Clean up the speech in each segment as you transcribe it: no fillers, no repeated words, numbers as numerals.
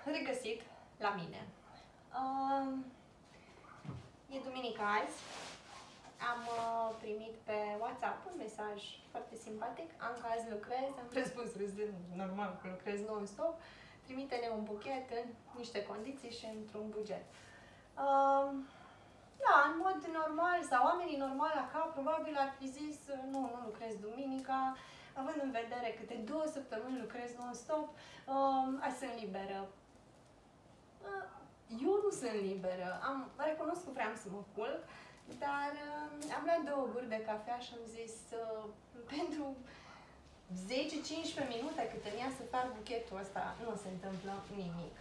regăsit la mine. E duminica azi. Am primit pe WhatsApp un mesaj foarte simpatic. Anca, azi lucrez, am răspuns râzând, normal că lucrez non-stop. Trimite-ne un buchet în niște condiții și într-un buget. Da, în mod normal, sau oamenii normali acasă, probabil ar fi zis, nu lucrez duminica, având în vedere câte 2 săptămâni lucrez non-stop, azi sunt liberă. Eu nu sunt liberă. Recunosc că vreau să mă culc, dar am luat 2 guri de cafea și am zis, pentru 10-15 minute cât îmi ia să fac buchetul ăsta, nu se întâmplă nimic.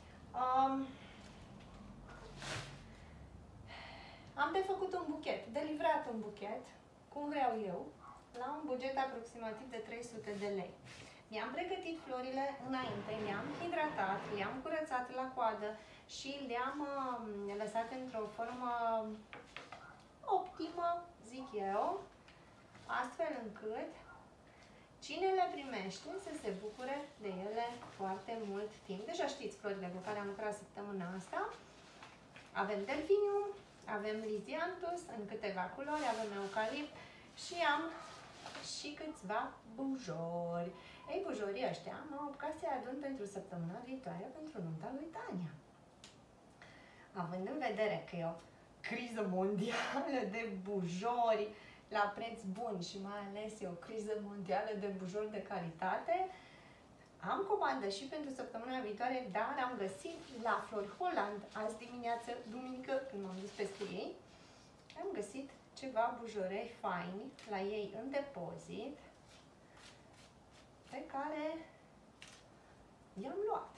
Am de făcut un buchet, de livrat un buchet, cum vreau eu, la un buget aproximativ de 300 de lei. Mi-am pregătit florile înainte, le-am hidratat, le-am curățat la coadă și le-am lăsat într-o formă optimă, zic eu, astfel încât cine le primește să se bucure de ele foarte mult timp. Deja știți florile cu care am lucrat săptămâna asta. Avem delfinium, avem liziantus în câteva culori, avem eucalipt și am și câțiva bujori. Ei, bujorii ăștia m-au apucat să-i adun pentru săptămâna viitoare, pentru nunta lui Tania. Având în vedere că e o criză mondială de bujori la preț bun și mai ales e o criză mondială de bujori de calitate, am comandă și pentru săptămâna viitoare, dar am găsit la Flori Holland, azi dimineață, duminică, când m-am dus peste ei, am găsit ceva bujorei faini la ei în depozit, pe care i-am luat.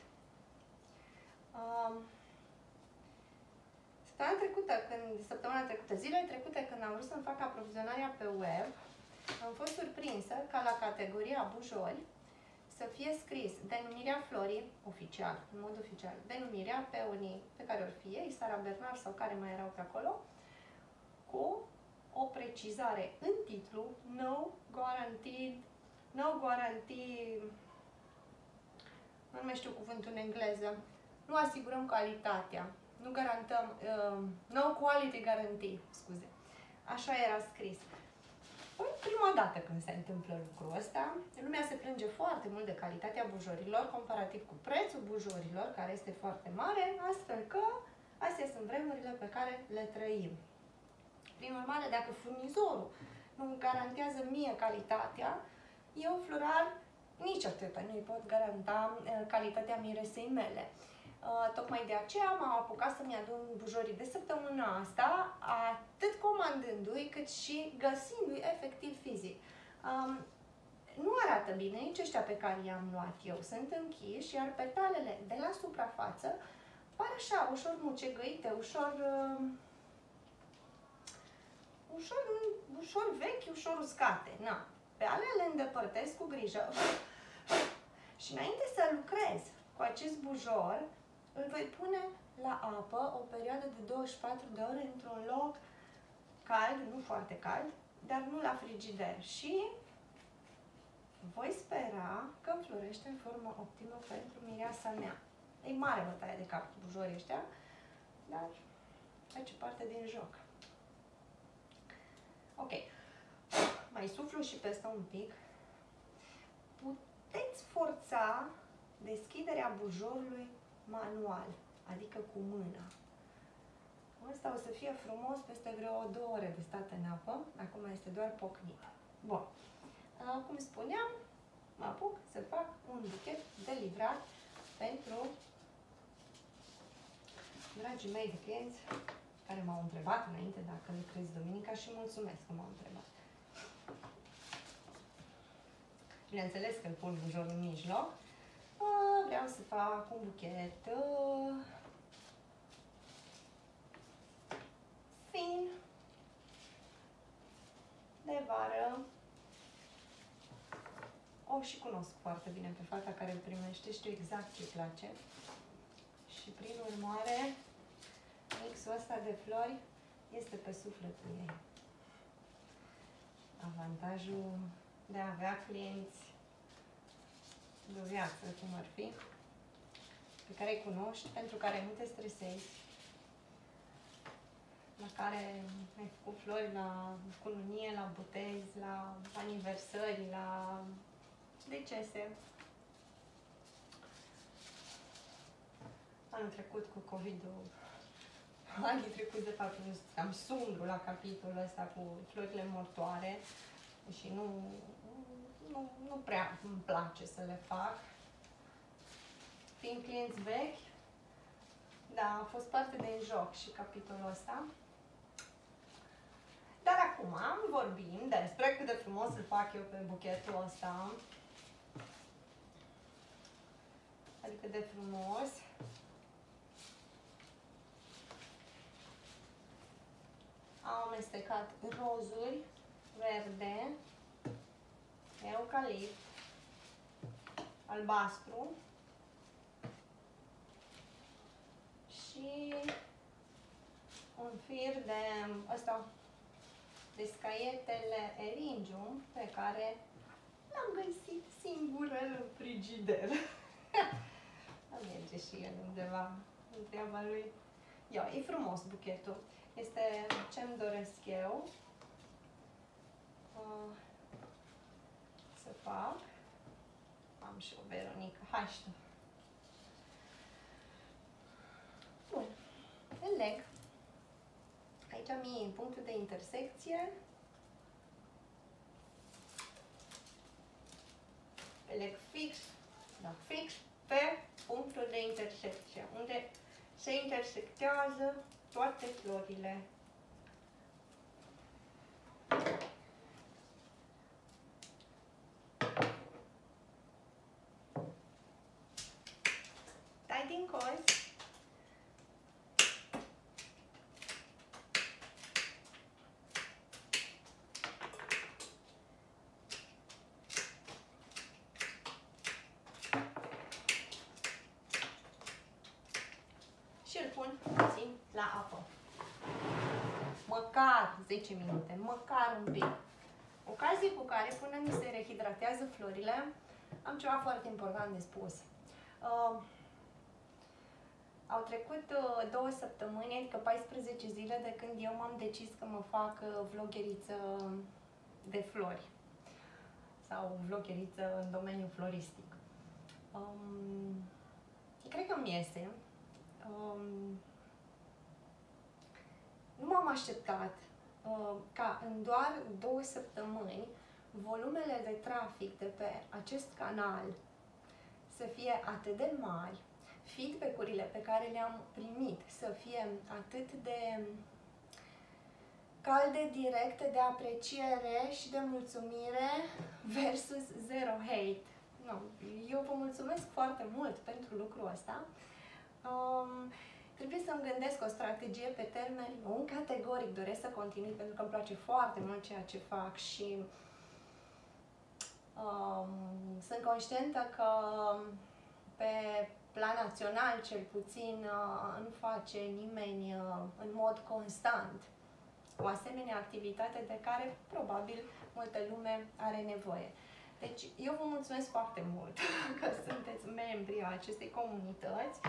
Săptămâna trecută, zilele trecute, când am vrut să-mi fac aprovizionarea pe web, am fost surprinsă ca la categoria bujori să fie scris denumirea florii, oficial, în mod oficial, denumirea pe unii pe care or fi ei, Sara Bernard sau care mai erau pe acolo, cu o precizare în titlu, no guaranteed, nu mai știu cuvântul în engleză, nu asigurăm calitatea, nu garantăm, no quality guarantee, scuze. Așa era scris. Păi, prima dată când se întâmplă lucrul ăsta, lumea se plânge foarte mult de calitatea bujorilor, comparativ cu prețul bujorilor, care este foarte mare, astfel că astea sunt vremurile pe care le trăim. Prin urmare, dacă furnizorul nu garantează mie calitatea, eu, florar, nici atâta nu-i pot garanta calitatea miresei mele. Tocmai de aceea m-am apucat să-mi adun bujorii de săptămâna asta, atât comandându-i, cât și găsindu-i efectiv fizic. Nu arată bine nici ăștia pe care i-am luat eu. Sunt închiși, iar petalele de la suprafață par așa, ușor mucegăite, ușor vechi, ușor uscate. Na. Pe alea le îndepărtez cu grijă. Și înainte să lucrez cu acest bujor, îl voi pune la apă o perioadă de 24 de ore într-un loc cald, nu foarte cald, dar nu la frigider. Și voi spera că înflorește în formă optimă pentru mireasa mea. E mare bătaie de cap cu bujorii ăștia, dar face parte din joc. Ok. Mai suflu și peste un pic. Puteți forța deschiderea bujorului manual, adică cu mâna. Asta o să fie frumos peste vreo 2 ore de stat în apă. Acum este doar pocnit. Bun. Cum spuneam, mă apuc să fac un buchet de livrat pentru dragii mei de clienți care m-au întrebat înainte dacă lucrez duminica și mulțumesc că m-au întrebat. Bineînțeles că îl pun bujorul în mijloc. Vreau să fac un buchet fin de vară. O și cunosc foarte bine pe fata care îl primește, știu exact ce îi place. Și prin urmare, mixul ăsta de flori este pe sufletul ei. Avantajul de a avea clienți de o viață, cum ar fi, pe care îi cunoști, pentru care nu te stresezi, la care ai făcut flori la cununie, la botezi, la aniversări, la decese. Anul trecut cu COVID-ul, anii trecuți de fapt am sungru la capitolul ăsta cu florile mortoare și nu prea îmi place să le fac. Fiind clienți vechi, da, a fost parte din joc și capitolul ăsta. Dar acum vorbim despre cât de frumos îl fac eu pe buchetul ăsta. Adică de frumos. Am amestecat rozuri, verde, eucalipt, albastru și un fir de ăsta, de scaietele eringium pe care l-am găsit singură în frigider. Merge și el undeva în treaba lui. Ia, e frumos buchetul. Este ce-mi doresc eu să fac. Am și o Veronica. Hai și tu. Bun. Îl leg. Aici am punctul de intersecție. Îl leg fix, da, fix pe punctul de intersecție, unde se intersectează toate florile. Tai din colț. Și îl pun puțin la apă. Măcar 10 minute, măcar un pic. Ocazie cu care, până mi se rehidratează florile, am ceva foarte important de spus. Au trecut 2 săptămâni, adică 14 zile de când eu m-am decis că mă fac vlogheriță de flori. Sau vlogheriță în domeniul floristic. Cred că îmi iese. Nu m-am așteptat ca în doar 2 săptămâni volumele de trafic de pe acest canal să fie atât de mari, feedback-urile pe care le-am primit să fie atât de calde, directe, de apreciere și de mulțumire versus zero hate. Nu, eu vă mulțumesc foarte mult pentru lucrul ăsta. Trebuie să-mi gândesc o strategie pe termen lung. Categoric doresc să continui pentru că îmi place foarte mult ceea ce fac și sunt conștientă că pe plan național, cel puțin, nu face nimeni în mod constant o asemenea activitate de care probabil multă lume are nevoie. Deci, eu vă mulțumesc foarte mult că sunteți membri ai acestei comunități.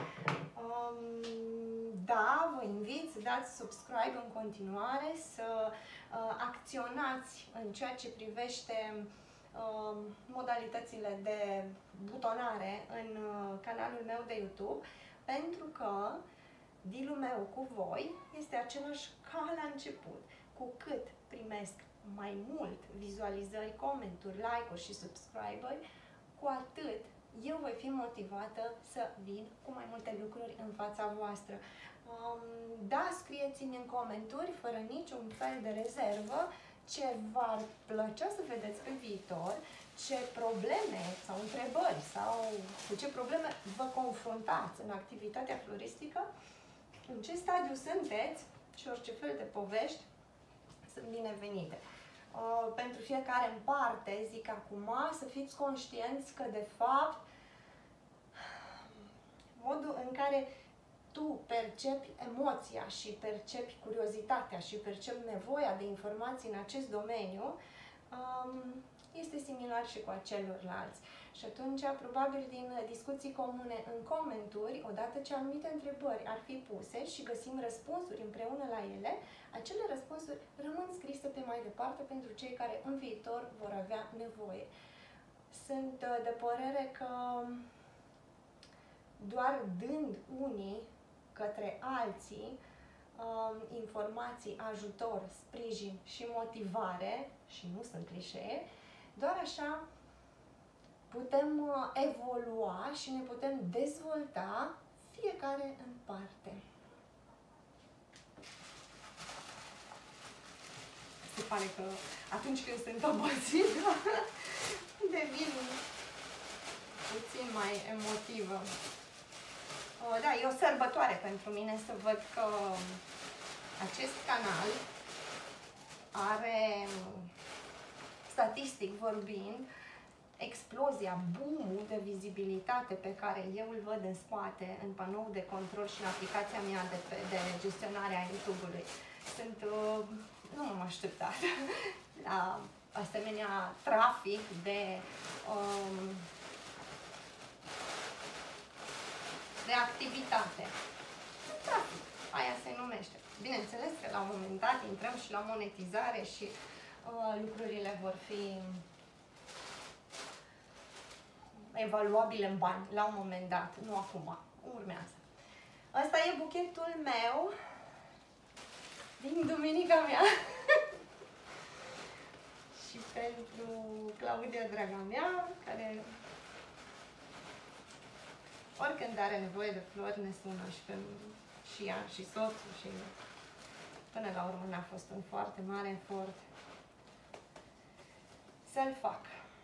Da, vă invit să dați subscribe în continuare, să acționați în ceea ce privește modalitățile de butonare în canalul meu de YouTube, pentru că dealul meu cu voi este același ca la început. Cu cât primesc mai mult vizualizări, comenturi, like-uri și subscriberi, cu atât eu voi fi motivată să vin cu mai multe lucruri în fața voastră. Da, scrieți-mi în comentarii, fără niciun fel de rezervă, ce v-ar plăcea să vedeți pe viitor, ce probleme sau întrebări sau cu ce probleme vă confruntați în activitatea floristică, în ce stadiu sunteți și orice fel de povești sunt binevenite. Pentru fiecare în parte, zic acum, să fiți conștienți că, de fapt, modul în care tu percepi emoția și percepi curiozitatea și percepi nevoia de informații în acest domeniu este similar și cu celorlalți. Și atunci, probabil din discuții comune în comenturi, odată ce anumite întrebări ar fi puse și găsim răspunsuri împreună la ele, acele răspunsuri rămân scrise pe mai departe pentru cei care în viitor vor avea nevoie. Sunt de părere că doar dând unii către alții informații, ajutor, sprijin și motivare, și nu sunt clișee, doar așa putem evolua și ne putem dezvolta fiecare în parte. Se pare că atunci când sunt obosită, devin puțin mai emotivă. Da, e o sărbătoare pentru mine să văd că acest canal are, statistic vorbind, explozia, boom-ul de vizibilitate pe care eu îl văd în spate, în panoul de control și în aplicația mea de gestionare a YouTube-ului. Nu m-am așteptat la asemenea trafic de activitate. Trafic, aia se numește. Bineînțeles că la un moment dat intrăm și la monetizare și lucrurile vor fi evaluabile în bani, la un moment dat, nu acum, urmează. Asta e buchetul meu din duminica mea. Și pentru Claudia, draga mea, care oricând are nevoie de flori, ne sună și ea, și soțul, și până la urmă n-a fost un foarte mare efort să-l fac.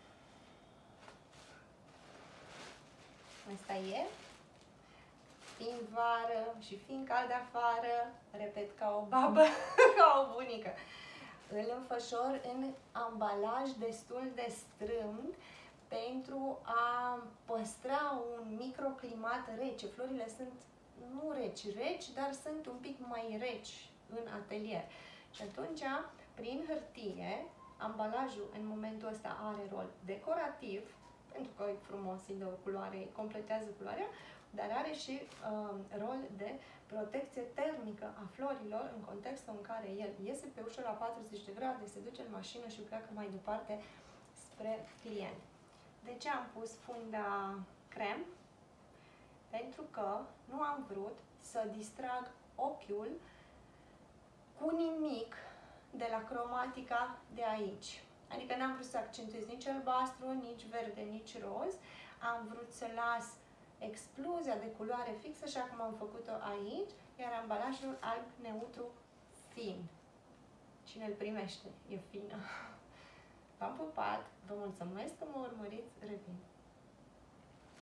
Asta e. Fiind vară și fiind cald afară, repet ca o babă, ca o bunică, îl înfășor în ambalaj destul de strâmb pentru a păstra un microclimat rece. Florile sunt nu reci, dar sunt un pic mai reci în atelier. Și atunci, prin hârtie, ambalajul în momentul ăsta are rol decorativ, pentru că e frumos, îi dă o culoare, îi completează culoarea, dar are și rol de protecție termică a florilor în contextul în care el iese pe ușă la 40 de grade, se duce în mașină și pleacă mai departe spre client. De ce am pus funda crem? Pentru că nu am vrut să distrag ochiul cu nimic de la cromatica de aici. Adică n-am vrut să accentuez nici albastru, nici verde, nici roz. Am vrut să las explozia de culoare fixă, așa cum am făcut-o aici, iar ambalajul alb neutru fin. Cine îl primește e fină. V-am pupat, vă mulțumesc că mă urmăriți, revin.